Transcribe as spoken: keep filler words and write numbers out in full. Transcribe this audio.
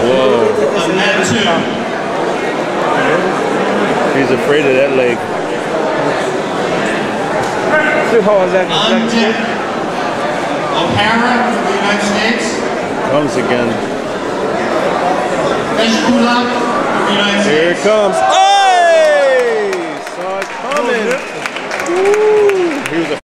Whoa. of net two. He's afraid of that leg. On deck, O'Hara of the United States. Comes again. Eshkulak of the United States. Here it comes. Hey! Saw it coming. Woo! He was a